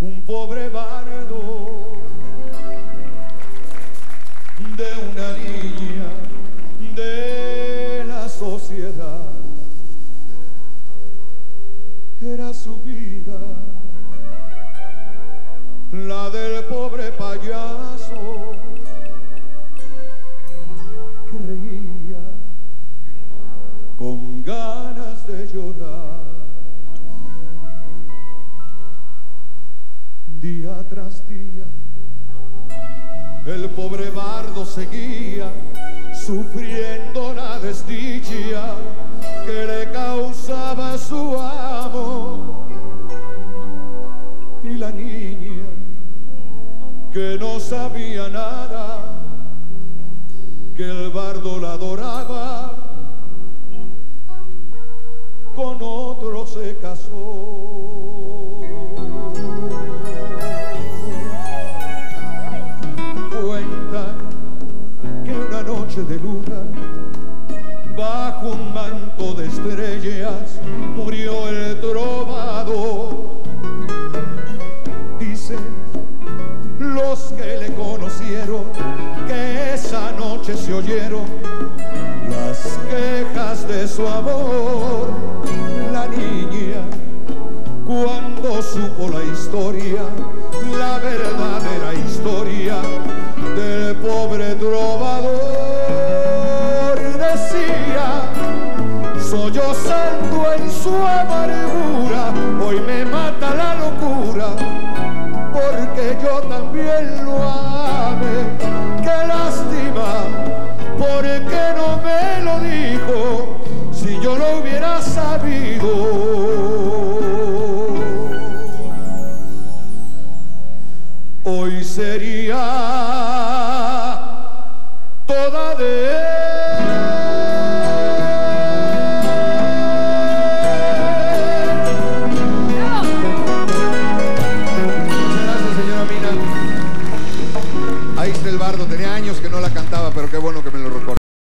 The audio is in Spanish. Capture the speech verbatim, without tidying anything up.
un pobre bardo de una niña de la sociedad. Era su vida, la del pobre payaso que reía con ganas de llorar. Día tras día el pobre bardo seguía sufriendo la desdicha que le causaba su amo, y la niña que no sabía nada, que el bardo la adoraba, con otro se casó. Cuentan que una noche de luna, bajo un manto de estrellas, murió el trovador. Dicen los que le conocieron que esa noche se oyeron las quejas de su amor. La niña, cuando supo la historia, la verdadera historia del pobre trovador, decía, sollozando en su amargura, hoy me